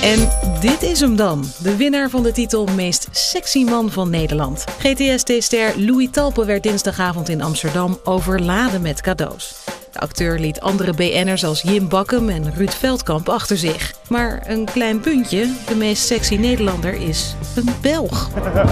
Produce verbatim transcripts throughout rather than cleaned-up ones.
En dit is hem dan, de winnaar van de titel Meest Sexy Man van Nederland. G T S T-ster Louis Talpe werd dinsdagavond in Amsterdam overladen met cadeaus. De acteur liet andere B N'ers als Jim Bakkum en Ruud Veldkamp achter zich. Maar een klein puntje, de meest sexy Nederlander is een Belg.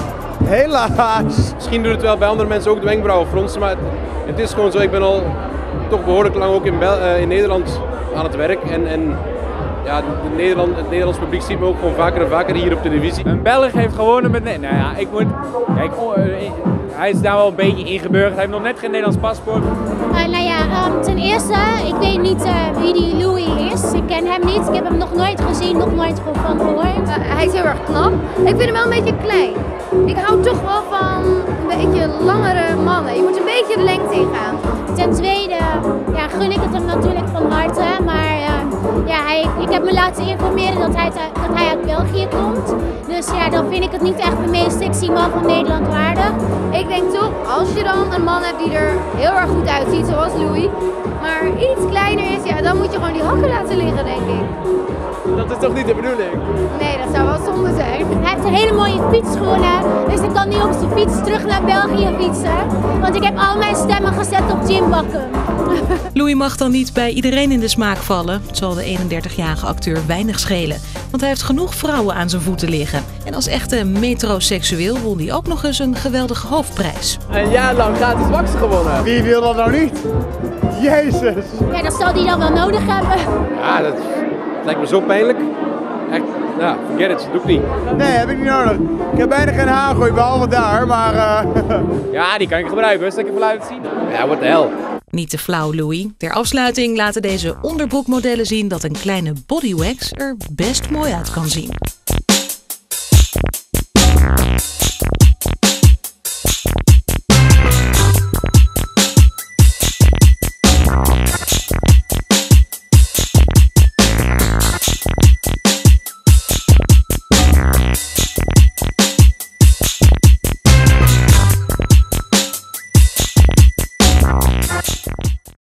Helaas. Misschien doet het wel bij andere mensen ook de wenkbrauwen fronsen, maar het is gewoon zo. Ik ben al toch behoorlijk lang ook in, Bel- uh, in Nederland aan het werk. En, en ja, de Nederland, het Nederlands publiek ziet me ook gewoon vaker en vaker hier op televisie. Een Belg heeft gewonnen met... Nou ja, ik moet... Kijk, oh, uh, hij is daar wel een beetje ingeburgerd. Hij heeft nog net geen Nederlands paspoort. Uh, nou ja, um, ten eerste, ik weet niet uh, wie die Louis is. Ik ken hem niet. Ik heb hem nog nooit gezien, nog nooit van gehoord. Uh, hij is heel erg knap. Ik vind hem wel een beetje klein. Ik hou toch wel van een beetje langere mannen. Je moet een beetje de lengte ingaan. Ten tweede ja, gun ik het hem natuurlijk van harte. Maar uh, ja, hij, ik heb me laten informeren dat hij, dat hij uit België komt. Dus ja, dan vind ik het niet echt de meest sexy man van Nederland waardig. Ik denk toch, als je dan een man hebt die er heel erg goed uitziet, zoals Louis, maar iets kleiner is, ja, dan moet je gewoon die hakken laten liggen, denk ik. Dat is toch niet de bedoeling? Nee, dat zou wel zonde zijn. Hij heeft een hele mooie fietsschoenen, dus ik kan niet op zijn fiets terug naar België fietsen. Want ik heb al mijn stemmen gezet op Jim Bakkum. Louis mag dan niet bij iedereen in de smaak vallen. Het zal de eenendertigjarige acteur weinig schelen. Want hij heeft genoeg vrouwen aan zijn voeten liggen. En als echte metroseksueel won hij ook nog eens een geweldige hoofdprijs. Een jaar lang gratis wax gewonnen. Wie wil dat nou niet? Jezus! Ja, dat zal hij dan wel nodig hebben. Ja, dat lijkt me zo pijnlijk. Echt, nou, forget it, doe ik niet. Nee, heb ik niet nodig. Ik heb bijna geen haargooi, behalve daar, maar... Uh... Ja, die kan ik gebruiken, zal ik even laten zien? Ja, what the hell. Niet te flauw, Louis. Ter afsluiting laten deze onderbroekmodellen zien dat een kleine bodywax er best mooi uit kan zien.